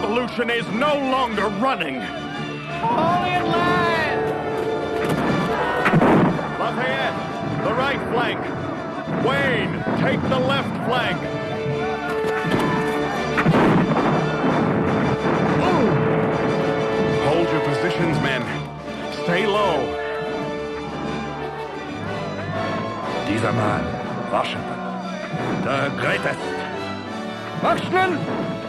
revolution is no longer running. Holy land! Lafayette, the right flank. Wayne, take the left flank. Hold your positions, men. Stay low. Dieser Mann, Washington, the greatest. Washington!